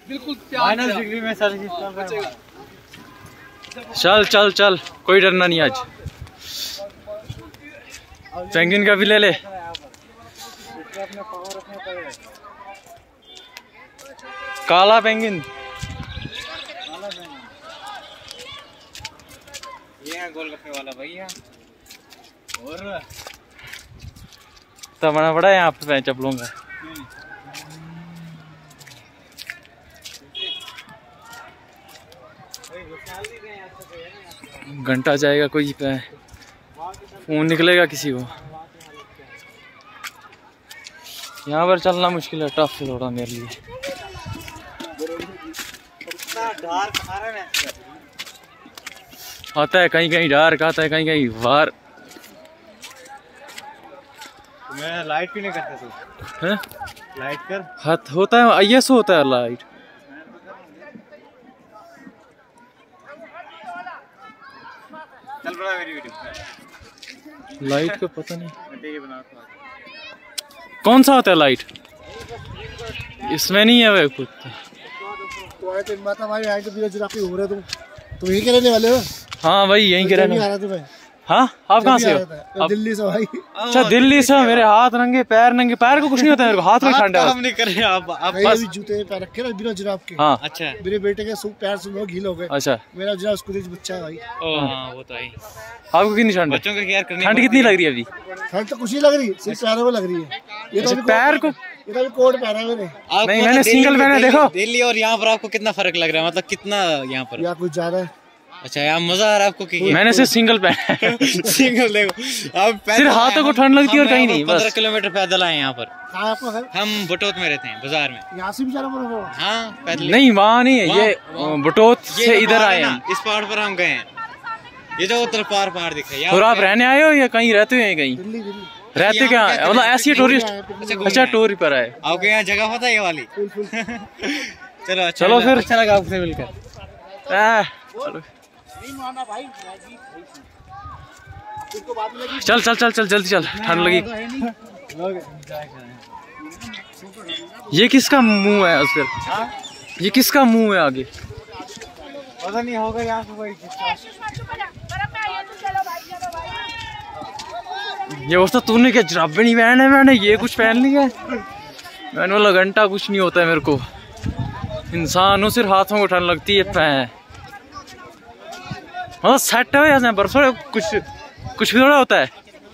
बिल्कुल -डिग्री में सर्विस कर रहे हैं। चल चल चल, कोई डरना नहीं आज। पेंगुइन का भी ले ले। काला पेंगुइन ये है गोलगप्पे वाला भैया। और तो बना पड़ा है यहाँ पे चप्पलों का। घंटा जाएगा, कोई फोन निकलेगा किसी को। यहाँ पर चलना मुश्किल है, टफ है थोड़ा मेरे लिए। आता है कहीं कहीं डार्क, आता है कहीं कहीं वार। मैं लाइट क्यों नहीं करते तू? हैं? लाइट कर। हाथ होता है, IS होता है लाइट। चल बड़ा मेरी वीडियो। लाइट को पता नहीं कौन सा होता है लाइट। इसमें नहीं है वे कुछ। तुम यहीं के रहने वाले हो? हाँ भाई यहीं के रहने वाले। हाँ आप कहाँ से हो? दिल्ली से भाई। अच्छा दिल्ली से। मेरे हाथ नंगे, पैर नंगे। पैर को कुछ नहीं होता मेरे को, हाथ में ठंडा है। हम नहीं कर रहे आप बस जूते पैर रखे ना बिना जुराब के। हाँ अच्छा। मेरे बेटे के पैर सुबह गीले हो गए। अच्छा मेरा जुराब स्कूल बच्चा है भाई। हाँ वो तो है। आपको कितनी ठंड है? बच्चों का केयर करनी। ठंड कितनी लग रही है अभी? ठंड तो कुछ नहीं लग रही, सिर्फ पैरों में लग रही है। ये तो पैर को ये तो कोट पहना है मैंने। नहीं मैंने सिंगल पहना। देखो दिल्ली और यहाँ पर आपको कितना फर्क लग रहा है? मतलब कितना यहाँ पर? यहाँ कुछ ज्यादा है। अच्छा यहाँ मजा आ रहा है आपको कि मैंने सिर्फ सिंगल पहना है। सिंगल देखो आप सिर्फ हाथों को ठंड लगती है और कहीं नहीं। 15 किलोमीटर पैदल आए यहाँ पर। कहाँ आपका घर? हम बटोत में रहते हैं, बाजार में। यहाँ से भी जाना पड़ेगा? हाँ पैदल। नहीं वहाँ नहीं है, ये बटोत से इधर आए हैं। इस पहाड़ पर हम गए हैं। ये जो उधर पहाड़ दिख रहा है। और आप रहने आए हो या कहीं रहते हैं? कहीं दिल्ली दिल्ली रहते क्या? मतलब ऐसी टूरिस्ट। अच्छा टूर पर आए। आपके यहाँ जगह होता है ये वाली? चलो चलो फिर। अच्छा लगा आपसे मिलकर। चल चल चल चल जल्दी चल, ठंड लगी। ये किसका मुंह है फिर? ये किसका मुंह है आगे? पता नहीं होगा यहाँ से। ये उसका तूने क्या जुराबे नहीं पहने? मैंने ये कुछ पहन लिया है। मैंने बोला घंटा कुछ नहीं होता है मेरे को। इंसानों सिर्फ हाथों को ठंड लगती है। हाँ सेट है यहाँ बर्फ कुछ भी थोड़ा होता है।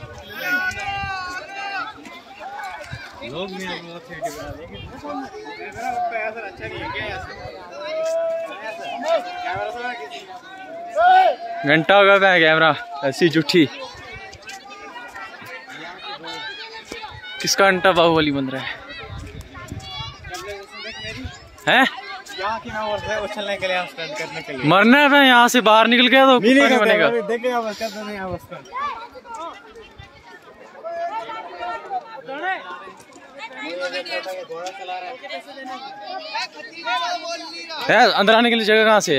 घंटा होगा मैं कैमरा ऐसी जुठी। किसका घंटा बाहुबली बन रहा है? हैं? उछलने के लिए, करने के लिए। मरना है मैं यहाँ से बाहर निकल गया तो कुत्ता नहीं बनेगा। है अंदर आने के लिए जगह कहाँ से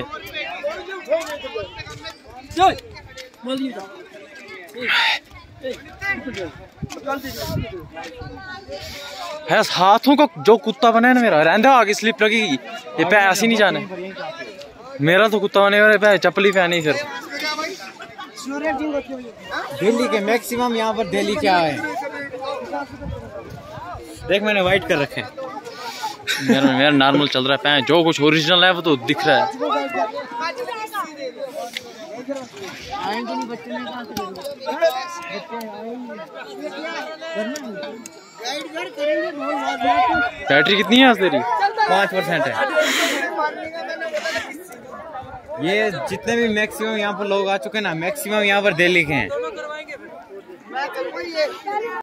है? हाथों का जो कुत्ता बना है ना मेरा, रहने दो आगे स्लिप लगेगी। ये पैर ऐसे नहीं जाने। मेरा तो कुत्ता बने वाला चप्पल ही पहनी। फिर दिल्ली के मैक्सिमम यहाँ पर दिल्ली क्या है देख, मैंने व्हाइट कर रखे हैं। मेरा नॉर्मल चल रहा है। पैर जो कुछ ओरिजिनल है वो तो दिख रहा है। बैटरी कितनी है तेरी? 5% है। ये जितने भी मैक्सिमम यहाँ पर लोग आ चुके हैं ना, मैक्सिमम यहाँ पर दिल्ली के हैं।